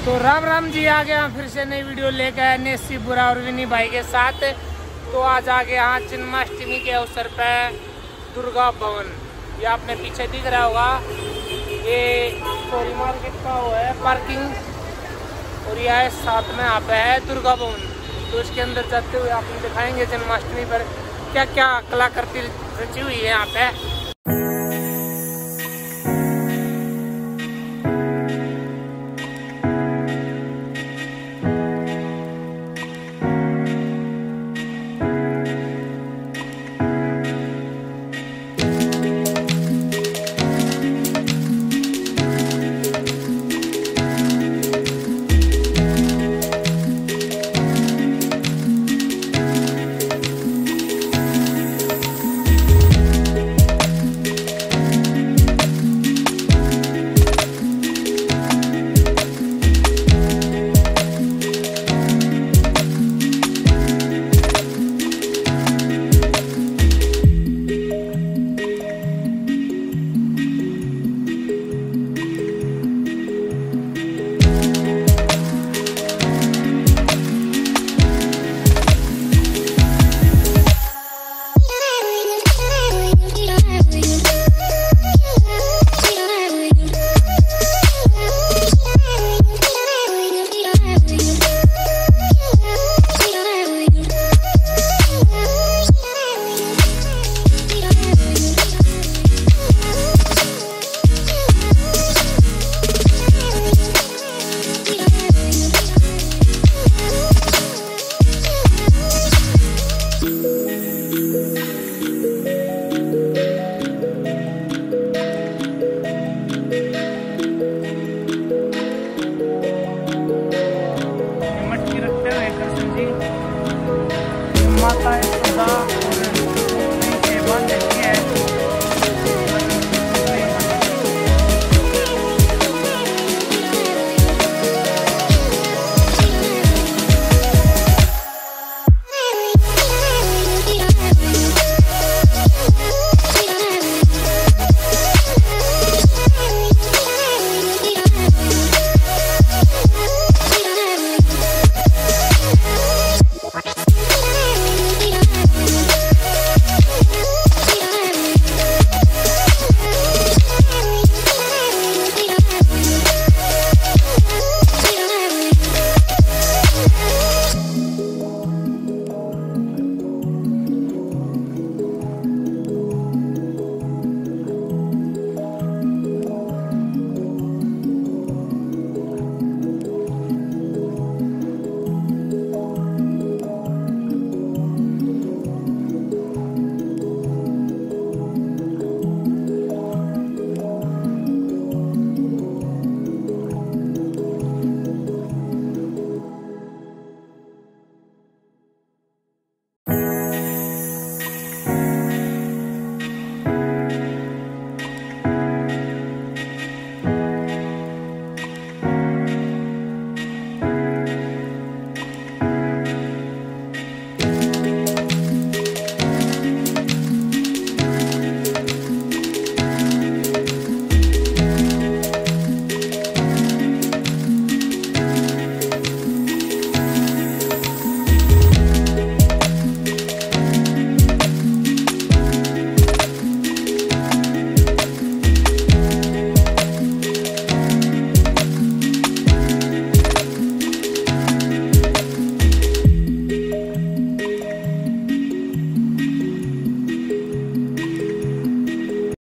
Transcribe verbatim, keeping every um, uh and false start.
तो राम राम जी, आ गया फिर से नई वीडियो लेकर आए नेसी बोरा और विनी भाई के साथ। तो आज आ गए यहाँ जन्माष्टमी के अवसर पर दुर्गा भवन। ये आपने पीछे दिख रहा होगा, ये स्टोरी मार्केट का वो है पार्किंग, और यह साथ में यहाँ पे है दुर्गा भवन। तो इसके अंदर जाते हुए आपको दिखाएंगे जन्माष्टमी पर क्या क्या कलाकृति रची हुई है यहाँ पे।